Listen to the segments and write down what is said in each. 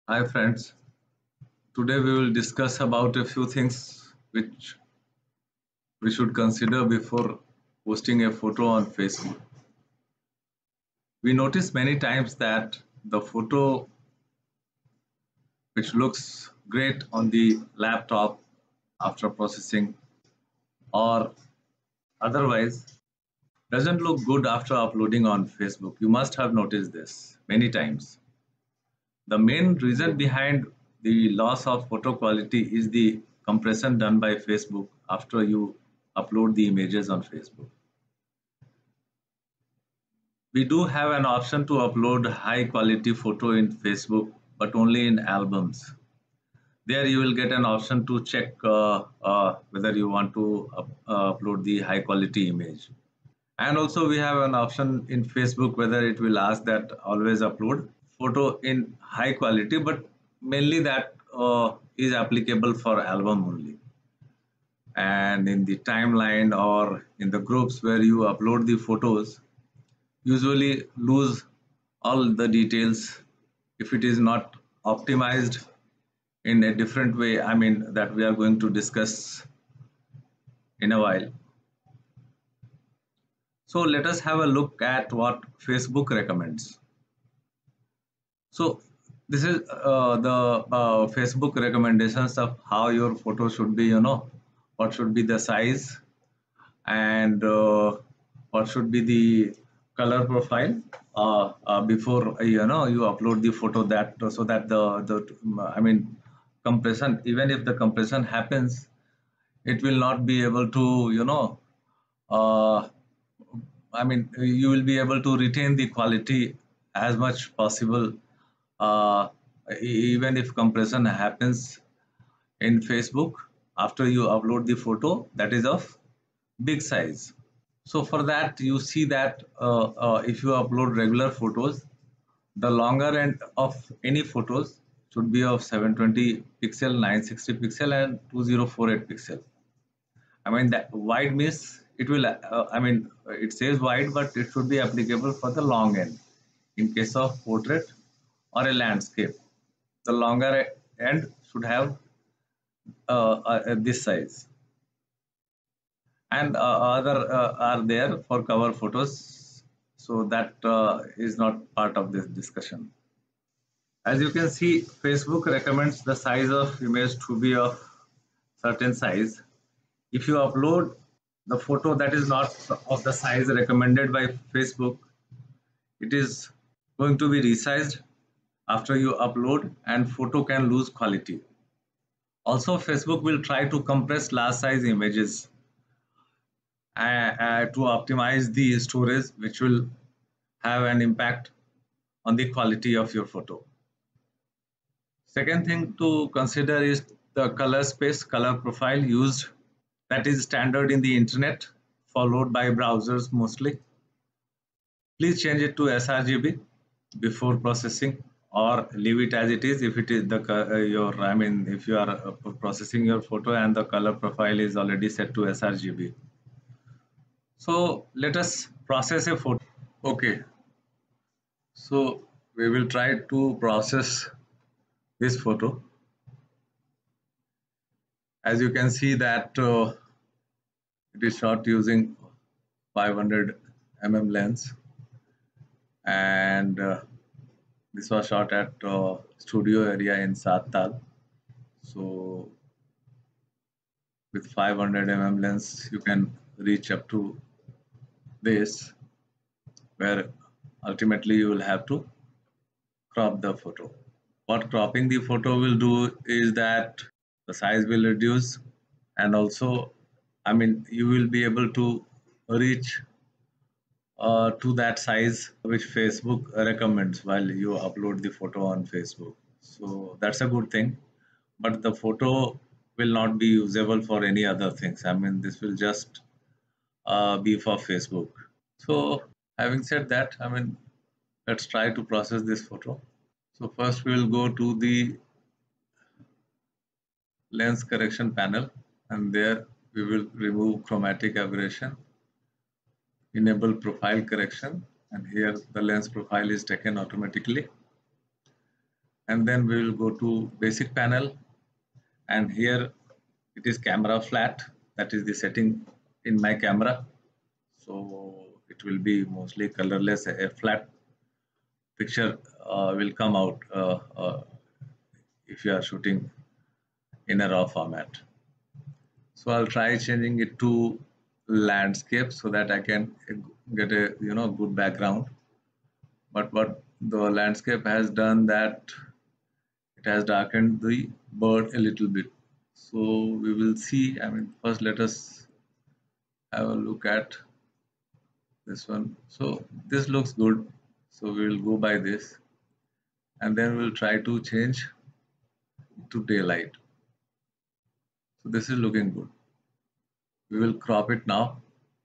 Hi friends, today we will discuss about a few things which we should consider before posting a photo on Facebook. We notice many times that the photo which looks great on the laptop after processing or otherwise doesn't look good after uploading on Facebook. You must have noticed this many times. The main reason behind the loss of photo quality is the compression done by Facebook after you upload the images on Facebook. We do have an option to upload high quality photo in Facebook, but only in albums. There you will get an option to check whether you want to upload the high quality image. And also we have an option in Facebook whether it will ask that always upload photo in high quality, but mainly that is applicable for album only. And in the timeline or in the groups where you upload the photos, usually lose all the details if it is not optimized in a different way. I mean, that we are going to discuss in a while. So let us have a look at what Facebook recommends. So this is the Facebook recommendations of how your photo should be, what should be the size and what should be the color profile before you upload the photo, that so that the I mean compression, even if the compression happens, it will not be able to uh, I mean you will be able to retain the quality as much possible, uh, even if compression happens in Facebook after you upload the photo that is of big size. So for that, you see that if you upload regular photos, the longer end of any photos should be of 720 pixel, 960 pixel, and 2048 pixel. I mean that wide means it will. It says wide, but it should be applicable for the long end. In case of portrait or a landscape, the longer end should have this size, and other are there for cover photos, so that is not part of this discussion. As you can see, Facebook recommends the size of image to be of certain size. If you upload the photo that is not of the size recommended by Facebook, it is going to be resized after you upload, and photo can lose quality. Also, Facebook will try to compress large size images to optimize the storage, which will have an impact on the quality of your photo. Second thing to consider is the color space, color profile used. That is standard in the internet, followed by browsers mostly. Please change it to sRGB before processing, or leave it as it is if it is the your I mean if you are processing your photo and the color profile is already set to sRGB. So let us process a photo. Okay, so we will try to process this photo. As you can see that it is shot using 500 lens, and this was shot at studio area in Sattal. So with 500 lens you can reach up to this, where ultimately you will have to crop the photo. What cropping the photo will do is that the size will reduce, and also you will be able to reach to that size which Facebook recommends while you upload the photo on Facebook. So that's a good thing, but the photo will not be usable for any other things. This will just be for Facebook. So having said that, let's try to process this photo. So first we will go to the lens correction panel, and there we will remove chromatic aberration, enable profile correction, and here the lens profile is taken automatically. and then we will go to basic panel, and here it is camera flat. That is the setting in my camera. So it will be mostly colorless. A flat picture will come out if you are shooting in a raw format. So I'll try changing it to landscape so that I can get a good background. But what the landscape has done, that it has darkened the bird a little bit. So we will see. I mean, first let us have a look at this one. So this looks good. So we will go by this, and then we'll try to change to daylight. So this is looking good. We will crop it now.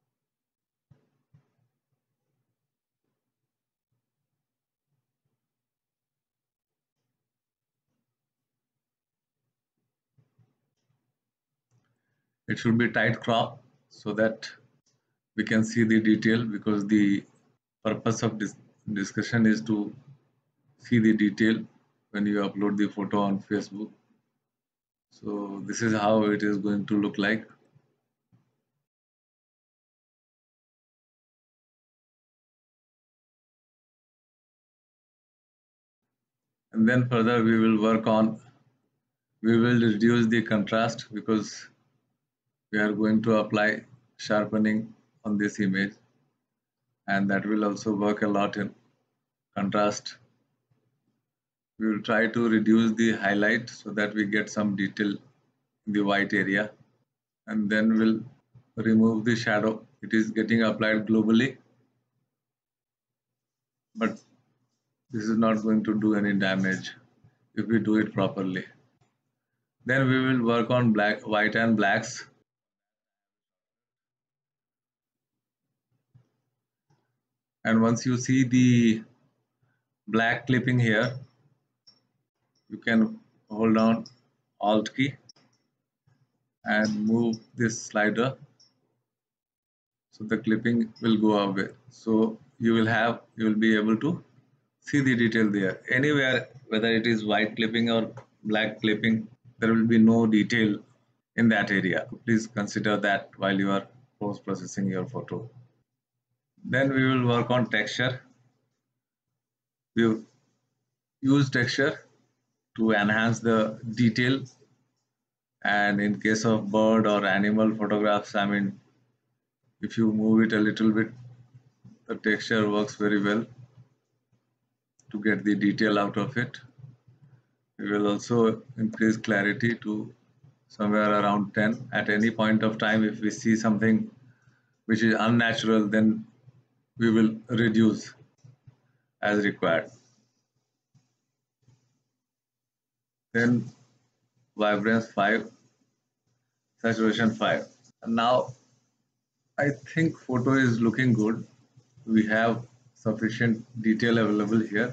It should be tight crop so that we can see the detail, because the purpose of this discussion is to see the detail when you upload the photo on Facebook. So this is how it is going to look like. And then further we will reduce the contrast, because we are going to apply sharpening on this image, and that will also work a lot in contrast. We will try to reduce the highlight so that we get some detail in the white area, and then we'll remove the shadow. It is getting applied globally, but this is not going to do any damage if we do it properly. Then we will work on white and blacks. And once you see the black clipping here, you can hold on Alt key and move this slider, so the clipping will go away. So you will be able to see the detail there. Anywhere, whether it is white clipping or black clipping, there will be no detail in that area. Please consider that while you are post processing your photo. Then we will work on texture. We use texture to enhance the detail, and in case of bird or animal photographs, I mean, if you move it a little bit, the texture works very well to get the detail out of it. We will also increase clarity to somewhere around 10. At any point of time, if we see something which is unnatural, then we will reduce as required. Then vibrance 5, saturation 5. And now I think photo is looking good. We have sufficient detail available here.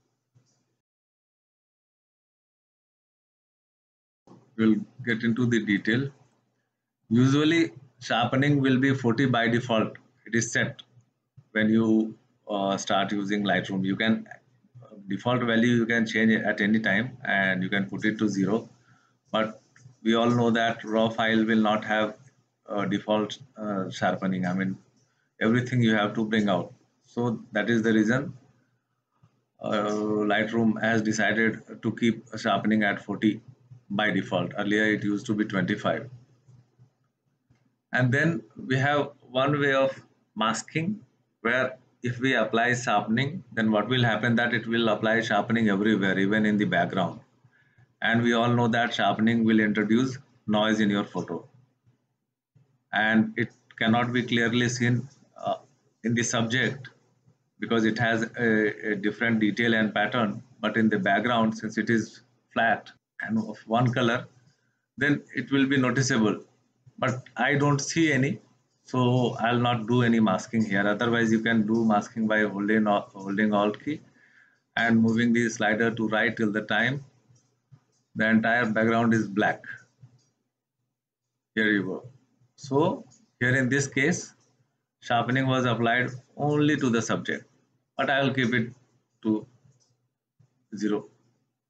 We'll get into the detail. Usually sharpening will be 40 by default. It is set when you start using Lightroom. You can default value you can change it at any time, and you can put it to 0. But we all know that raw file will not have default sharpening. I mean, everything you have to bring out. So that is the reason Lightroom has decided to keep sharpening at 40 by default. Earlier it used to be 25. And then we have one way of masking, where if we apply sharpening, then what will happen, that it will apply sharpening everywhere, even in the background. And we all know that sharpening will introduce noise in your photo, and it cannot be clearly seen in the subject, because it has a different detail and pattern. But in the background, since it is flat and of one color, then it will be noticeable. But I don't see any, so I'll not do any masking here. Otherwise, you can do masking by holding Alt key and moving the slider to right till the time the entire background is black. Here you go. So here in this case, sharpening was applied only to the subject, but I will keep it to 0.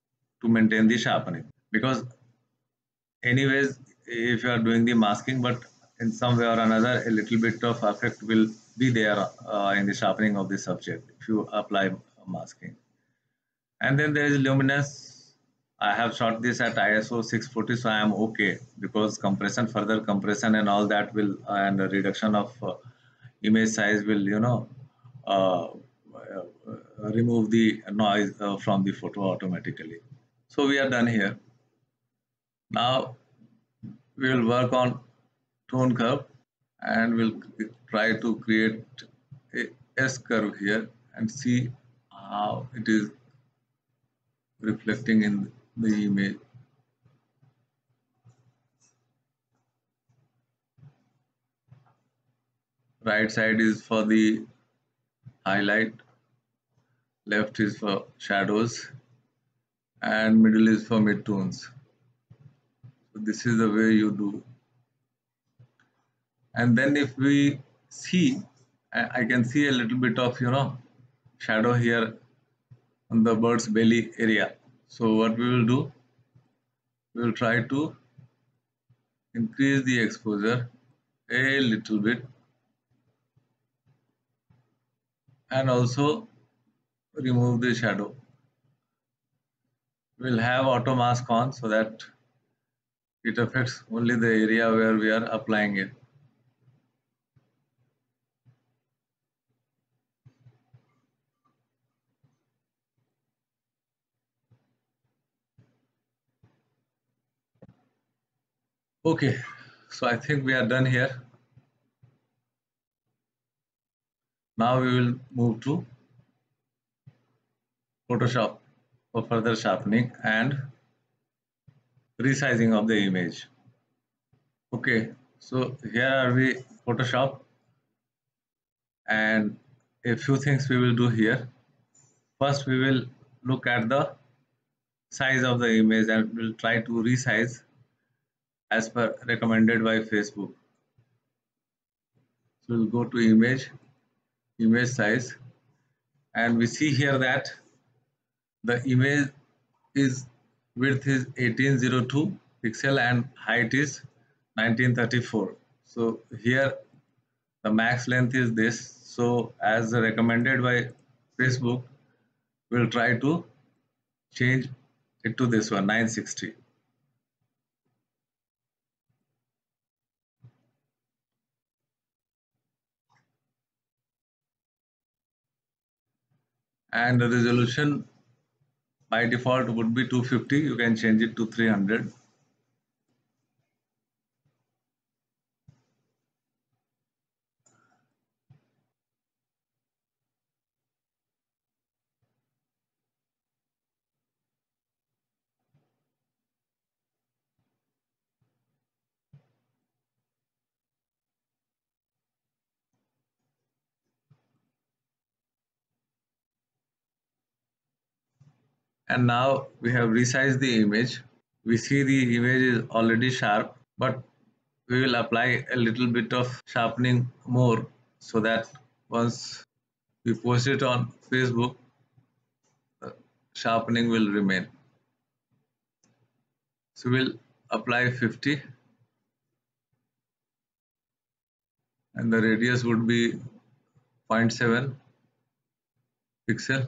to maintain the sharpening. Because anyways, if you are doing the masking, but in some way or another, a little bit of effect will be there in the sharpening of the subject if you apply masking. And then there is luminance. I have shot this at ISO 640, so I am okay, because compression, further compression and all that will, and the reduction of image size will, uh, remove the noise from the photo automatically. So we are done here. Now we will work on tone curve, and we'll try to create a S curve here and see how it is reflecting in the image. Right side is for the highlight, left is for shadows, and middle is for midtones. So this is the way you do. And then if we see, I can see a little bit of shadow here on the bird's belly area. So what we will do, we will try to increase the exposure a little bit, and also remove the shadow. We'll have auto mask on so that it affects only the area where we are applying it. Okay, so I think we are done here. Now we will move to Photoshop for further sharpening and resizing of the image. Okay, so here are we Photoshop, and a few things we will do here. First, we will look at the size of the image and we'll try to resize as per recommended by Facebook. So we'll go to image size, and we see here that the image is width is 1802 pixel and height is 1934. So here the max length is this. So as recommended by Facebook, we'll try to change it to this one, 960. And the resolution by default would be 250. You can change it to 300. And now we have resized the image. We see the image is already sharp, but we will apply a little bit of sharpening more so that once we post it on Facebook, the sharpening will remain. So we'll apply 50, and the radius would be 0.7 pixel.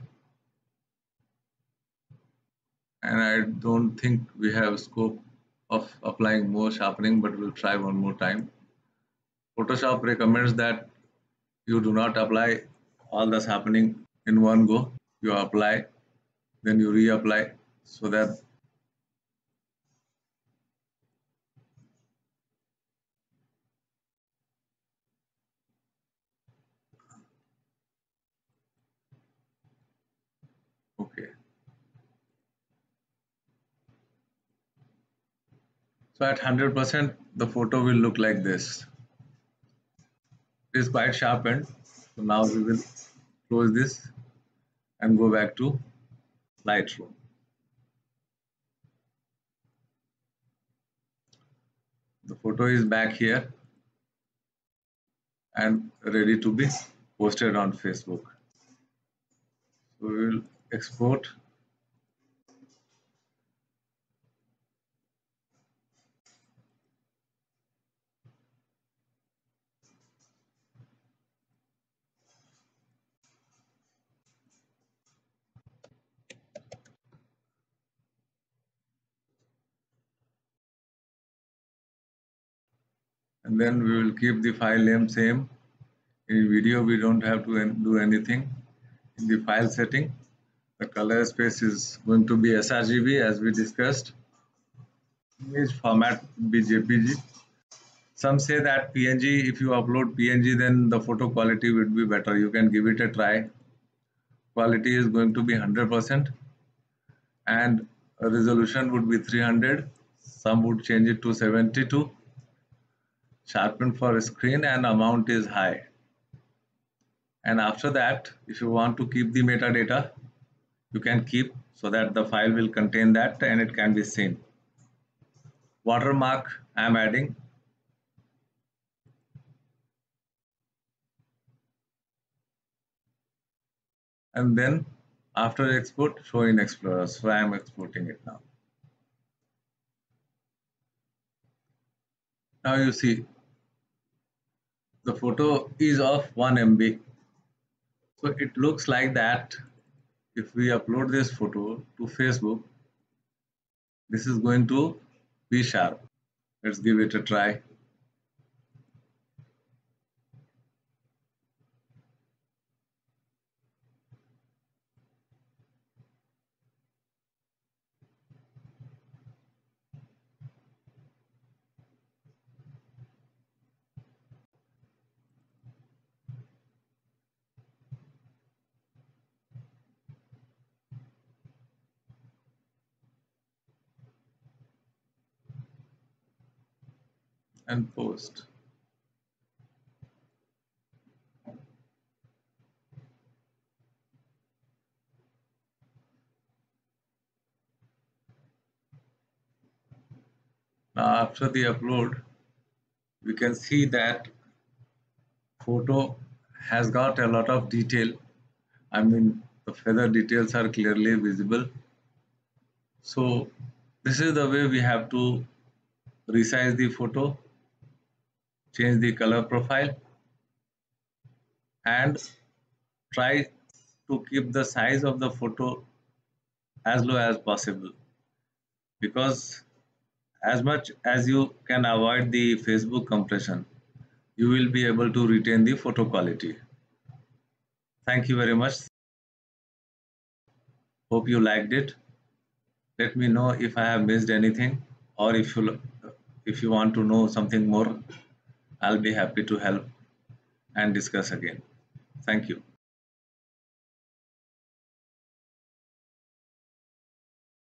And I don't think we have scope of applying more sharpening, but we'll try one more time. Photoshop recommends that you do not apply all the sharpening in one go. You apply, then you reapply, so that okay. So at 100%, the photo will look like this. It is quite sharpened. So now we will close this and go back to Lightroom. The photo is back here and ready to be posted on Facebook. So we will export and then we will keep the file name same. In video we don't have to do anything. In the file setting, the color space is going to be sRGB as we discussed. Image format would be JPG. Some say that PNG, if you upload PNG, then the photo quality would be better. You can give it a try. Quality is going to be 100% and resolution would be 300. Some would change it to 72. Sharpen for screen and amount is high. And after that, if you want to keep the metadata, you can keep so that the file will contain that and it can be seen. Watermark I am adding. And then after export, show in Explorer. So I am exporting it now. Now you see the photo is of 1 MB. So it looks like that if we upload this photo to Facebook, this is going to be sharp. Let's give it a try. And post. Now after the upload, we can see that photo has got a lot of detail. I mean, the feather details are clearly visible. So this is the way we have to resize the photo, change the color profile, and try to keep the size of the photo as low as possible, because as much as you can avoid the Facebook compression, you will be able to retain the photo quality. Thank you very much. Hope you liked it. Let me know if I have missed anything, or if you want to know something more, I'll be happy to help and discuss again. Thank you.